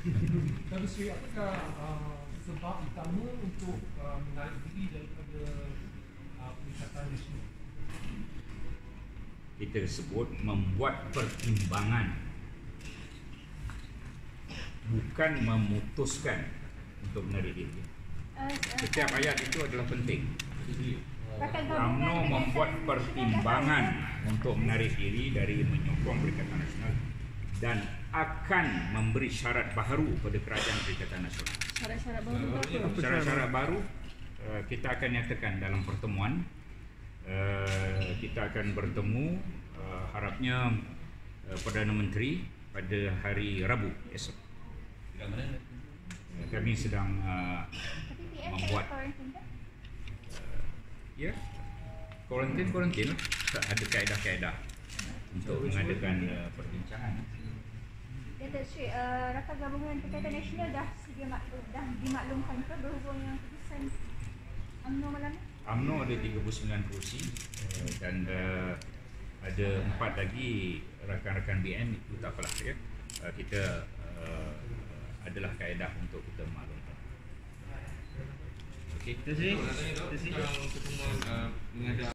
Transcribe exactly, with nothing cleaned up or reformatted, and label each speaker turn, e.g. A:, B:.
A: Tapi Sri, apakah uh, sebab utama untuk uh, menarik diri daripada uh, Perikatan Nasional?
B: Kita sebut membuat pertimbangan, bukan memutuskan untuk menarik diri. Setiap ayat itu adalah penting. UMNO membuat pertimbangan untuk menarik diri dari menyokong Perikatan Nasional dan akan memberi syarat baru pada Kerajaan Perikatan Nasional.
C: Syarat-syarat baru apa?
B: Syarat-syarat baru uh, kita akan nyatakan dalam pertemuan. Uh, kita akan bertemu uh, harapnya uh, Perdana Menteri pada hari Rabu esok. Uh, kami sedang uh, membuat uh, ya kuarantin kuarantin lah. Ada kaedah-kaedah untuk mengadakan uh, perbincangan.
C: Ya, Datuk Sri, uh, rakan gabungan Perikatan Nasional dah sedia maklum, dah dimaklumkan ke berhubung yang keputusan UMNO malam ni?
B: UMNO ada tiga puluh sembilan kerusi uh, dan uh, ada empat lagi rakan-rakan B N itu tak apalah ya. Uh, kita uh, adalah kaedah untuk kita maklumkan. Okey.
D: Terima kasih. Terima kasih. Yang pertemuan uh, menghadap